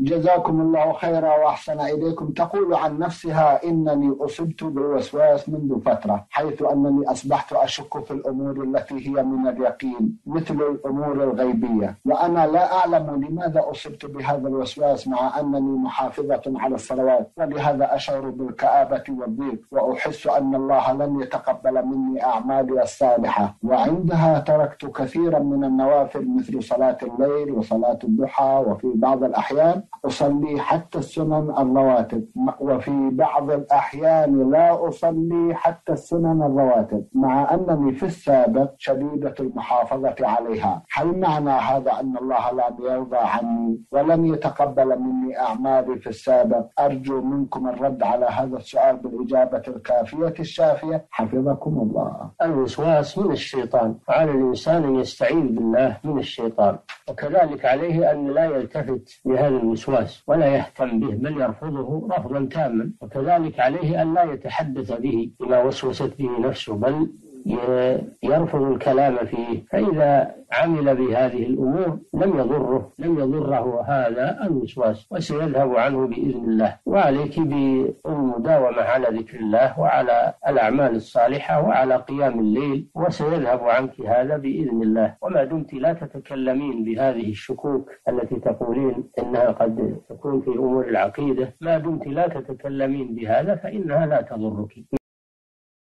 جزاكم الله خيرا وأحسن إليكم. تقول عن نفسها: إنني أصبت بالوسواس منذ فترة، حيث أنني أصبحت أشك في الأمور التي هي من اليقين مثل الأمور الغيبية، وأنا لا أعلم لماذا أصبت بهذا الوسواس مع أنني محافظة على الصلوات، ولهذا أشعر بالكآبة والضيق، وأحس أن الله لن يتقبل مني أعمالي الصالحة، وعندها تركت كثيرا من النوافل مثل صلاة الليل وصلاة الضحى، وفي بعض الأحيان أصلي حتى السنن الرواتب، وفي بعض الأحيان لا أصلي حتى السنن الرواتب، مع أنني في السابق شديدة المحافظة عليها. هل معنى هذا أن الله لم يرضى عني ولن يتقبل مني أعمالي في السابق؟ أرجو منكم الرد على هذا السؤال بالإجابة الكافية الشافية حفظكم الله. الوسواس من الشيطان، وعلى الإنسان أن يستعيذ بالله من الشيطان، وكذلك عليه أن لا يلتفت لهذا الوسواس ولا يهتم به، بل يرفضه رفضا تاما. وكذلك عليه أن لا يتحدث به بما وسوست به نفسه، بل يرفض الكلام فيه. فإذا عمل بهذه الأمور لم يضره هذا الوسواس، وسيذهب عنه بإذن الله. وعليك بالمداومة على ذكر الله وعلى الأعمال الصالحة وعلى قيام الليل، وسيذهب عنك هذا بإذن الله. وما دمت لا تتكلمين بهذه الشكوك التي تقولين إنها قد تكون في أمور العقيدة، ما دمت لا تتكلمين بهذا فإنها لا تضرك.